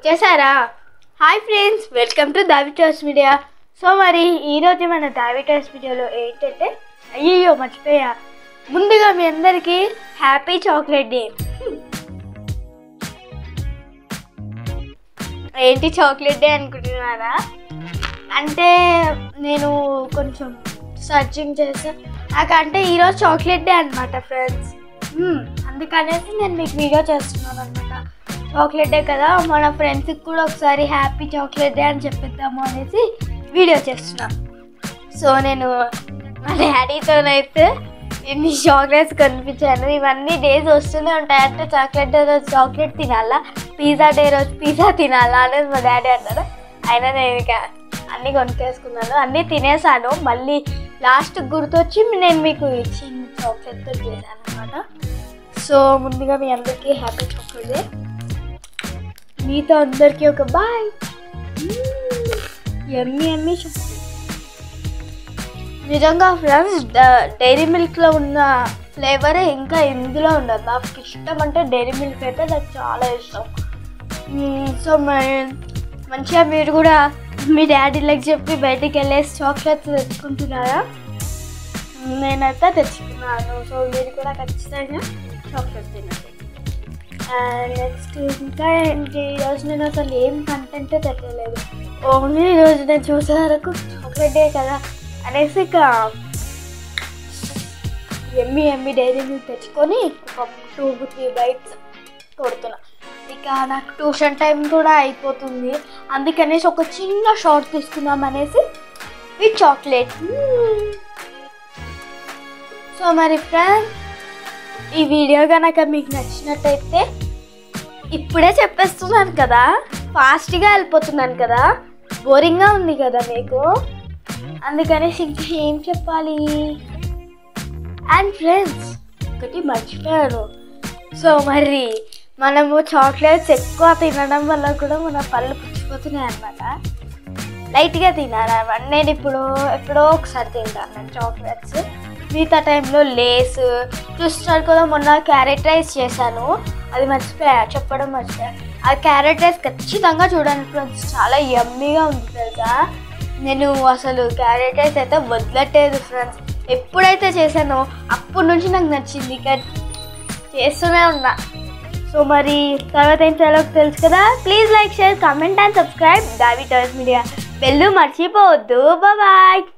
చేశారా? Hi friends, welcome to Davi Tas media. So మరి ఈరోజు మన దావి టాస్ వీడియోలో ఏంటంటే, అయ్యో మర్చిపోయా, ముందుగా మీ అందరికీ హ్యాపీ చాక్లెట్ డే. ఏంటి చాక్లెట్ డే అనుకుంటున్నారా? అంటే నేను కొంచెం సర్చింగ్ చేస్తాను, నాకంటే ఈరోజు చాక్లెట్ డే అనమాట ఫ్రెండ్స్. అందుకనేసి నేను మీకు వీడియో చేస్తున్నాను అనమాట. చాక్లెట్ డే కదా, మన ఫ్రెండ్స్కి కూడా ఒకసారి హ్యాపీ చాక్లెట్ డే అని చెప్పిద్దాము అనేసి వీడియో చేస్తున్నాను. సో నేను మా డాడీతోనైతే ఎన్ని చాక్లెట్స్ కనిపించాను. ఇవన్నీ డేస్ వస్తూనే ఉంటాయి. అంటే చాక్లెట్ డే రోజు చాక్లెట్ తినాలా, పిజ్జా డే రోజు పిజ్జా తినాలా అనేది మా డాడీ అన్నాడు. అయినా నేను ఇక అన్నీ కొనుక్కేసుకున్నాను, అన్నీ తినేసాను. మళ్ళీ లాస్ట్ గుర్తొచ్చి నేను మీకు చిన్న చాక్లెట్తో చేశాను అనమాట. సో ముందుగా మీ అందరికీ హ్యాపీ చాక్లెట్ డే. మీతో అందరికీ ఒక బాయ్. Yummy yummy chocolate. నిజంగా ఫ్రెండ్స్, డైరీ మిల్క్లో ఉన్న ఫ్లేవరే ఇంకా ఇందులో ఉండదు. నాకు ఇష్టం అంటే డైరీ మిల్క్ అయితే నాకు చాలా ఇష్టం. సో మంచిగా మీరు కూడా మీ డాడీలకు చెప్పి బయటికి వెళ్ళేసి చాక్లెట్స్ తెచ్చుకుంటున్నారా? నేనైతే తెచ్చుకున్నాను. సో మీరు కూడా ఖచ్చితంగా చాక్లెట్ తినండి. నెక్స్ట్ ఇంకా ఏంటి, ఈరోజు నేను అసలు ఏం కంటెంట్ తెచ్చలేదు. ఓన్లీ ఈరోజు నేను చూసే వరకు చాక్లెట్ డే కదా అనేసి ఇక ఎమ్మి డైరీ మిల్క్ తెచ్చుకొని ఒక 2-3 బైట్స్ కొడుతున్నా. ఇక నాకు ట్యూషన్ టైం కూడా అయిపోతుంది, అందుకనేసి ఒక చిన్న షార్ట్ తీసుకుందాం అనేసి ఈ చాక్లెట్. సో మరి ఫ్రెండ్స్, ఈ వీడియో కనుక మీకు నచ్చినట్టయితే, ఇప్పుడే చెప్పేస్తున్నాను కదా, ఫాస్ట్గా వెళ్ళిపోతున్నాను కదా, బోరింగ్గా ఉంది కదా మీకు, అందుకనేసి ఇంకా ఏం చెప్పాలి. అండ్ ఫ్రెండ్స్, ఒకటి మర్చిపోయాను. సో మరి మనము చాక్లెట్స్ ఎక్కువ తినడం వల్ల కూడా మన పళ్ళు పుచ్చిపోతున్నాయి అన్నమాట. లైట్గా తినాలన్నమాట. నేను ఎప్పుడో ఒకసారి తింటాను నేను చాక్లెట్స్. మిగతా టైంలో లేస్ చూస్తున్నారు కదా, మొన్న క్యారెట్ రైస్ చేశాను, అది చెప్పడం మర్చిపోయా. ఆ క్యారెట్ రైస్ ఖచ్చితంగా చూడండి ఫ్రెండ్స్, చాలా యమ్మీగా ఉంది తెలుసా. నేను అసలు క్యారెట్ రైస్ అయితే వదలట్లేదు ఫ్రెండ్స్. ఎప్పుడైతే చేశానో అప్పటి నుంచి నాకు నచ్చింది, ఇక చేస్తూనే ఉన్నా. సో మరి తర్వాత ఏం చేయాలో తెలుసు కదా. Please like, share, comment and subscribe Davi Tas media. Bell మర్చిపోవద్దు. బాయ్.